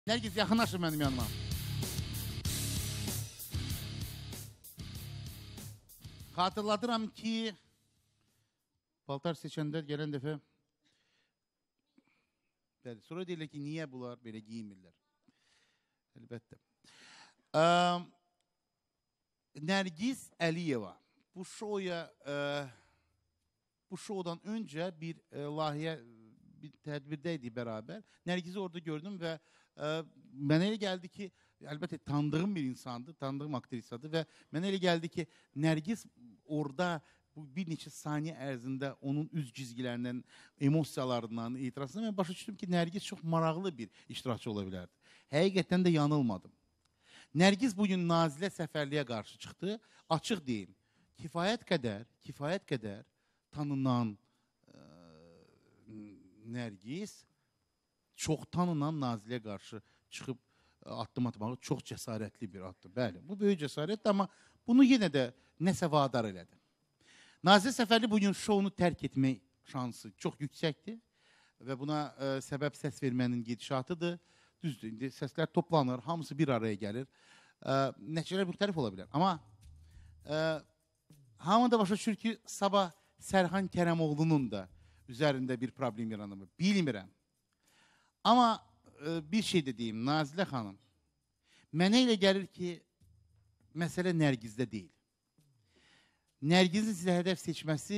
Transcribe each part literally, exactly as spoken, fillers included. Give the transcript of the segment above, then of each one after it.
Nərgiz, yaxınlaşın mənim yanıma. Xatırladıram ki, paltar seçəndə gələn dəfə bəli, sonra deyirlər ki, niyə bunlar belə giyinmirlər? Əlbəttə. Ə, Nərgiz Əliyeva bu şoya ə, bu şodan öncə bir ə, layihə bir tədbirdəydik bərabər. Nərgizi orada gördüm və ə, mənə elə gəldi ki, əlbəttə tanıdığım bir insandır, tanıdığım aktrisadır və mənə elə gəldi ki, Nərgiz orada bu bir neçə saniyə ərzində onun üz cizgilərindən, emosiyalarından, etirazından mən başa düşdüm ki, Nərgiz çox maraqlı bir iştirakçı ola bilərdi. Həqiqətən də yanılmadım. Nərgiz bugün Nazilə səfərliyə qarşı çıxdı. Açıq deyim, kifayət qədər, kifayət qədər tanınan ə, Nərgiz çox tanınan Naziləyə qarşı çıxıb addım atmağı çox cəsarətli bir addır. Bəli, bu böyük cəsarətdir, amma bunu yenə də nəsə vadar elədi. Nazilə Səfərli bugün şounu tərk etmək şansı çox yüksəkdir və buna ə, səbəb səs vermənin gedişatıdır. Düzdür, indi səslər toplanır, hamısı bir araya gəlir. Ə, nəticələr müxtəlif ola bilər. Amma ə, hamı da başa düşür ki, sabah Sərxan Kərəmoğlu'nun da üzərində bir problem yaranır. Bilmirəm. Amma ə, bir şey də deyim, Nazilə xanım, mənə elə gəlir ki, məsələ Nərgizdə deyil. Nərgizin sizə hədəf seçməsi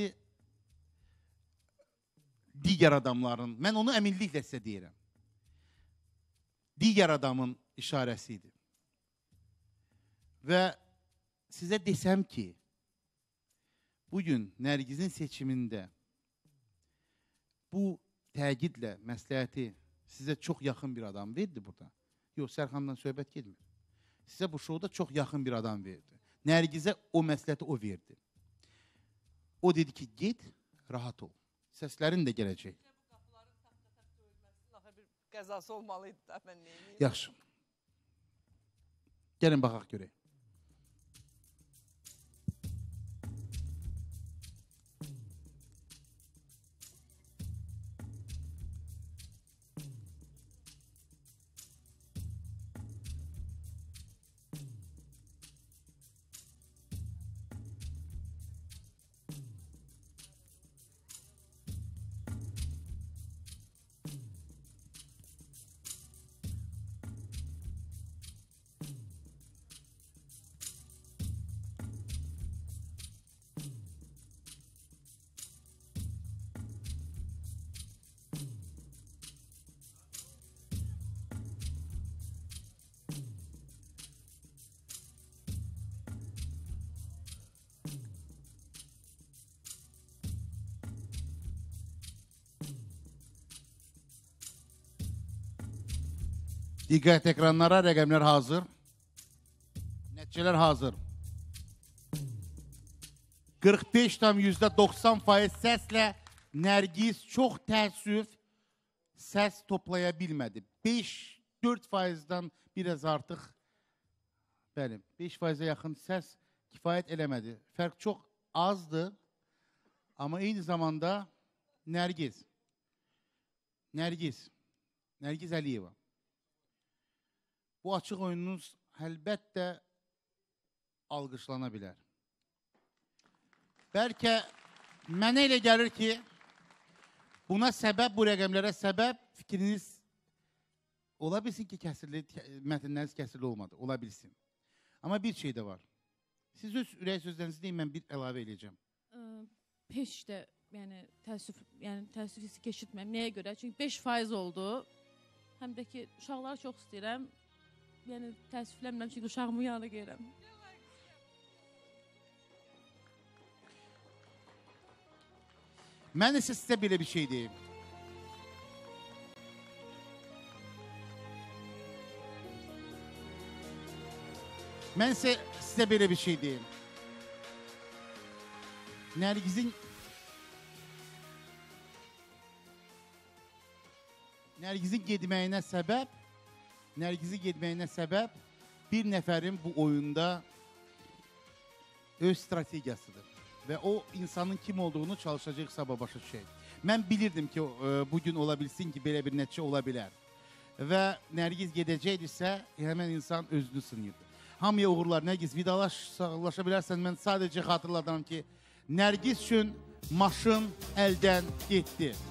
digər adamların, mən onu əminliklə sizə deyirəm, digər adamın işarəsidir. Və sizə desəm ki, bugün Nərgizin seçimində bu təqidlə məsləhəti sizə çox yaxın bir adam verdi burada. Yox, Sərxandan söhbət gedmir. Sizə bu şovda çox yaxın bir adam verdi. Nərgizə o məsləhəti o verdi. O dedi ki, get, rahat ol. Səslərin də gələcək. Bu qapıların taxta-tax döyülməsinin axı bir qəzası olmalıydı da, mən neyim? Yaxşı. Gəlin, baxaq görək. Diqqət ekranlara, rəqəmlər hazır. Nəticələr hazır. qırx beş tam yüzdə doxsan faiz səslə Nərgiz çox təəssüf səs toplaya bilmədi. beş dörd faizdən biraz artıq, bəli, beş faizə yaxın səs kifayət eləmədi. Fərq çox azdır, amma eyni zamanda Nərgiz, Nərgiz, Nərgiz Əliyeva. Bu açıq oyununuz əlbəttə alqışlana bilər. Bəlkə mənə elə gəlir ki, buna səbəb, bu rəqəmlərə səbəb fikriniz ola bilsin ki, kəsirli, mətnləriniz kəsirli olmadı, ola bilsin. Amma bir şey də var. Siz öz ürək sözlərinizi deyin, mən bir əlavə eləyəcəm. Heç də, yəni təəssüf, yəni təəssüf hissi keçirtməyəm. Nəyə görə? Çünki beş faiz oldu. Həm də ki, uşaqları çox istəyirəm. Yəni, təəssüflənmirəm, çünki uşağımın yanına gəlirəm. Mən isə sizə belə bir şey deyim. Mən isə sizə belə bir şey deyim. Nərgizin Nərgizin gedməyinə səbəb Nərgizi gedməyinə səbəb bir nəfərin bu oyunda öz strategiyasıdır. Və o insanın kim olduğunu çalışacaq sabah başa düşək. Mən bilirdim ki, bugün ola bilsin ki, belə bir nəticə ola bilər. və Nərgiz gedəcəkdirsə, həmən insan özünü sınıyırdı. Hamıya uğurlar. Nərgiz, vidalaş, sağlaşa bilərsən. Mən sadəcə xatırladım ki, Nərgiz üçün maşın əldən getdi.